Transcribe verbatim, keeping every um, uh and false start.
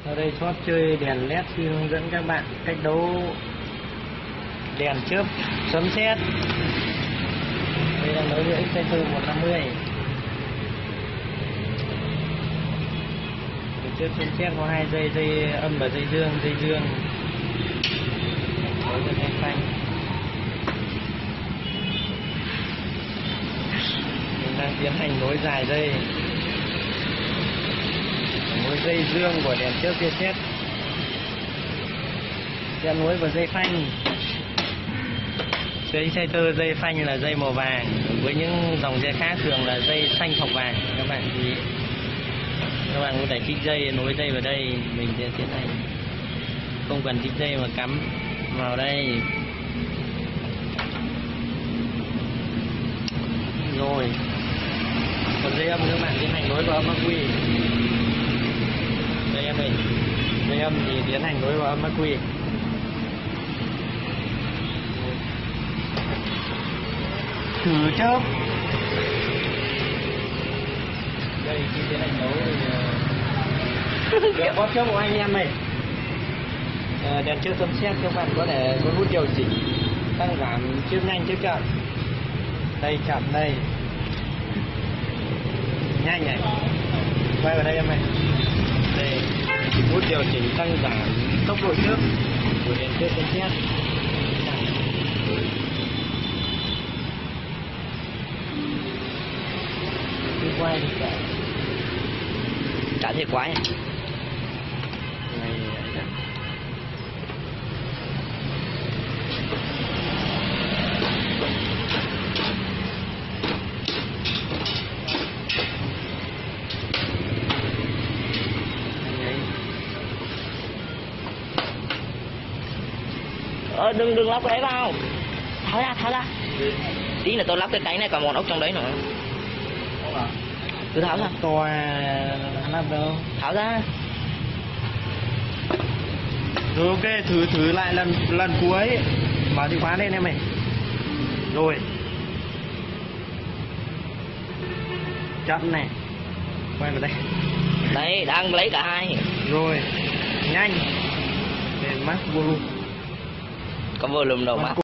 Ở đây shop chơi đèn led xin hướng dẫn các bạn cách đấu đèn chớp sấm sét. Đây là nối với Exciter một năm mươi. Đèn chớp sấm sét có hai dây, dây âm và dây dương, dây dương nối với dây phanh. Mình đang tiến hành nối dài dây, nối dây dương của đèn chớp tia sét sẽ nối vào dây phanh. Dây Exciter dây phanh là dây màu vàng, với những dòng dây khác thường là dây xanh hoặc vàng. Các bạn thì các bạn có thể kích dây, nối dây vào đây, mình sẽ tiến hành không cần kích dây mà cắm vào đây rồi. Còn dây âm các bạn tiến hành nối vào âm ắc quy. Đây em ơi, dây âm thì tiến hành nối vào âm ắc quy. Thử chớp. Đây khi tiến hành nấu thì đèn bóp chớp của anh em này. À, đèn chớp sấm sét các bạn có thể có nút điều chỉnh tăng giảm chớp nhanh chớp chậm. Đây chậm đây, nhanh này, quay vào đây em này. Đây nút điều chỉnh tăng giảm tốc độ chớp của đèn chớp sấm sét. Quay cả cả thiệt quái này. ờ đừng đừng lắp cái đấy vào, tháo ra tháo ra tí là tôi lắp cái cánh này còn một ốc trong đấy nữa. Cứ tháo ra. To lắp đâu. Tháo ra. Rồi ok, thử thử lại lần lần cuối. Mở chìa khóa lên em này. Rồi. Chậm này. Quay vào đây. Đấy, đang lấy cả hai. Rồi. Nhanh. Để max volume. Có volume đâu mà.